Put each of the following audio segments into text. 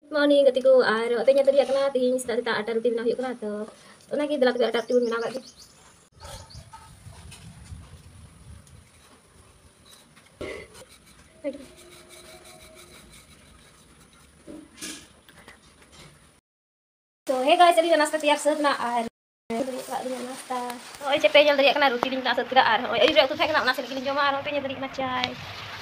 Morning gatiku ar ote nya tadi akna ting kita ada rutin bina yuk kena to. Ona ki dalak ada rutin bina lagi. So hey guys, jadi nasta tiap set na ar. Dengan nasta. Oh, cepet nya dari akna rutin bina set kira ar. Oh, ini tu saya kena nasi lagi jom ar ote nya dari kena chai.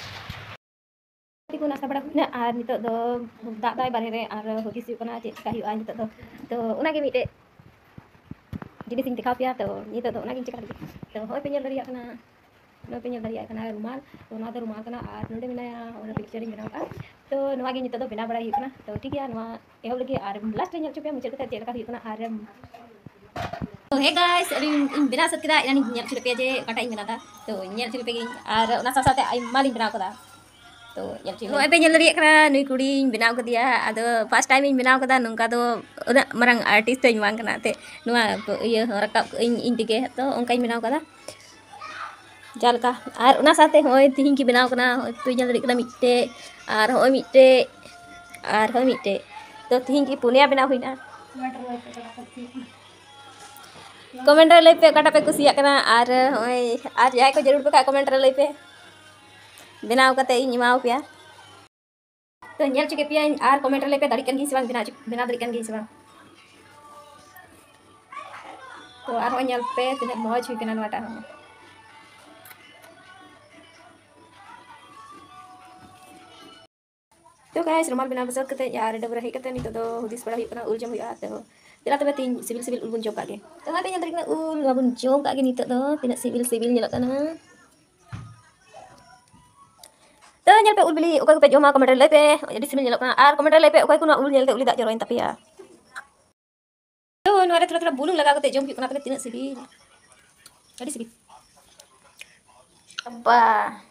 Ko nasta pada na ar nito do dak dai barere ar hogis yuk kena cek kayu an nito do. To una ki mite jadi sing tikau pia to nito do una ki cek to hoy penyel dari akna no penyel dari akna rumal to na to rumal kana ar nonde mina ya ona picturing bina ka to noa gi nito do bina bara yuk kena to ठीक है noa ehol lagi ar last nya chupya muncul kata cek ka yuk kena ar. तो hey guys in बिना सत कदा यानी nyel chulpe je kata ing binata to nyel chulpe gi ar ona sa sate ai malin bina kada to nyel chulpe no epe nyel ri kana nui kudi bina ko dia ado first time ing bina kada nungka do una marang artist to mang kana te noa iya rakap ing dige to onka ing bina kada jalka ar una sate hoy tihin ki bina kana to nyel ri kana mitte ar hoy mitte to tihin ki punya bina huina comment रे पे काटा पे कुसिया कना are होय आज जाय को जरूर पे कमेंट रे पे बनाव कते इन माव पिया तो नेल चुके पिया आर कमेंट रे पे दाड़ी कन गी सिवांग बिना दाड़ी कन गी सिवांग तो आर हो नेल पे तने मौज हुई कना नवाटा तो गाइस रुमाल बिना बसत कते यार डबरा हे कते नितो दो हुदिस पड़ा हुई कना उल जम हुआ तो तेरा तबे तीन सिविल उल बन जोका के तो ना पे नेल कना उल बन जोका के नितो दो तिना सिविल नेल कना तो nyel pe ul beli okai ko pe joma kamentar le pe jadi simil nyelok na ar kamentar le pe okai kuna ul nyel te uli dak joroin tapi ya to no ada thora bulung laga ko te jom pi kuna pe tinak sibil jadi sibil apa